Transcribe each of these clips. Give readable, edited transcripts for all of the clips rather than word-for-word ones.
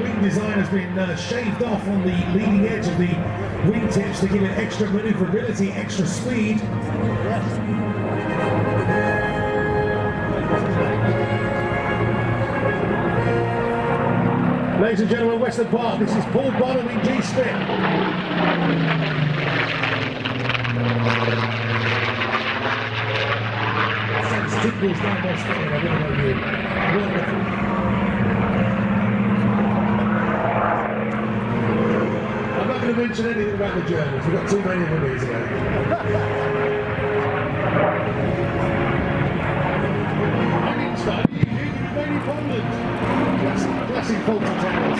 wing design has been shaved off on the leading edge of the wingtips to give it extra maneuverability, extra speed. Ladies and gentlemen, Weston Park, this is Paul Bonham in G-Spin. Tickles down by Spain, I don't know you. Wonderful. I'm not going to mention anything about the Germans, we've got too many of them here today. I didn't start, you made it Poland. Classic faulty towers.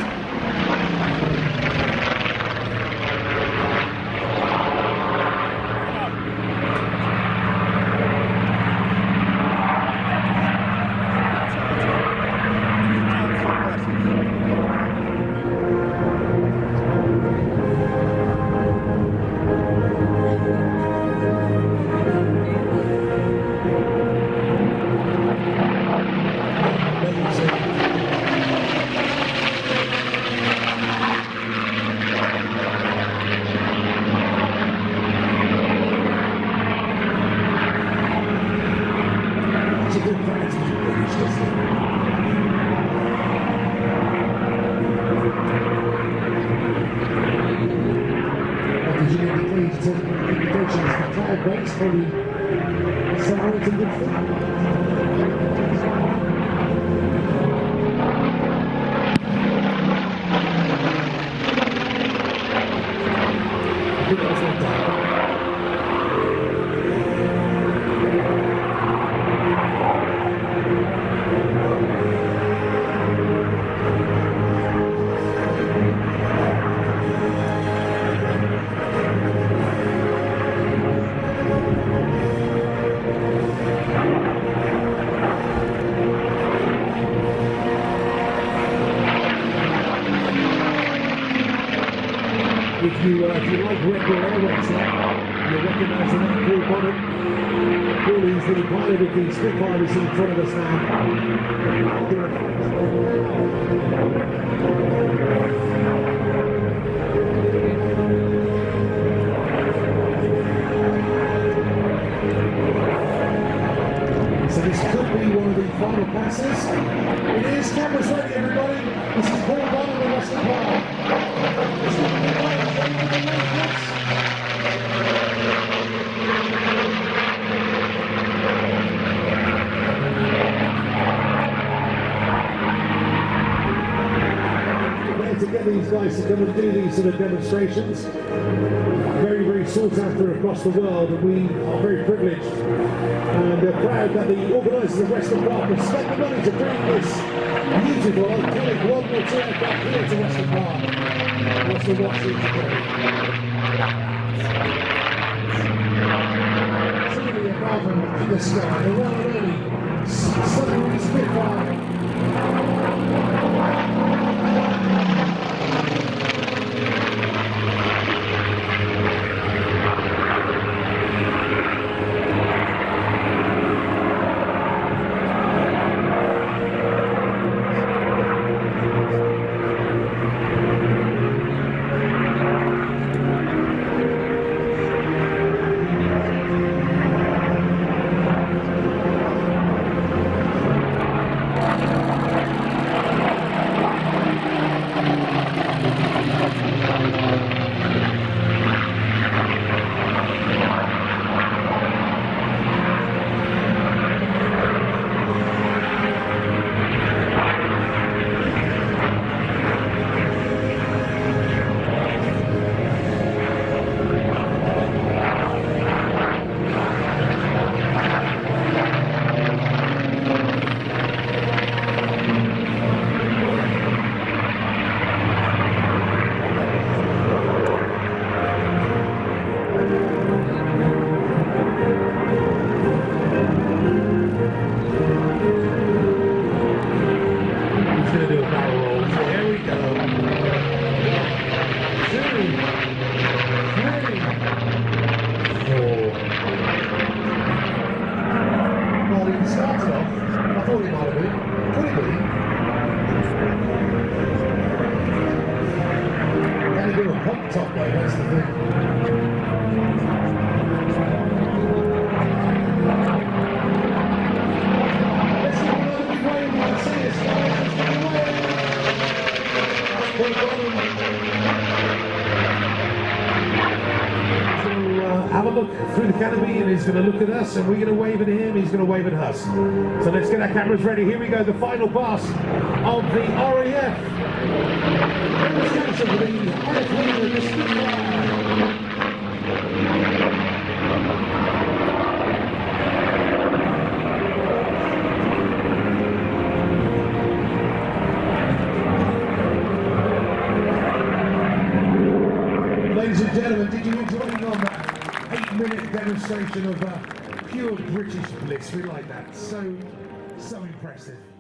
If you like Red Bull Airways, you'll recognise the name Paul Bonham. Paul is the pilot of the Spitfire we see in front of us now. So this could be one of the final passes. It is. Cameras ready, everybody. This is Paul Bonham and Weston Park. To get these guys to come and do these sort of demonstrations, very, very sought after across the world, and we are very privileged and proud that the organisers of Weston Park have spent the money to bring this beautiful, iconic World War II aircraft here to Weston Park. What's the watch here today? Truly above and in the sky, the one and only Submarine Spitfire. hot top though, that's the thing. Let's give another big wave, you can see us, guys. Let's give a wave. Have a look through the canopy, and he's going to look at us, and we're going to wave at him, he's going to wave at us. So let's get our cameras ready. Here we go, the final pass of the RAF. Demonstration for the RAF leader, the Ladies and gentlemen, did you enjoy that 8-minute demonstration of pure British bliss? We like that. So impressive.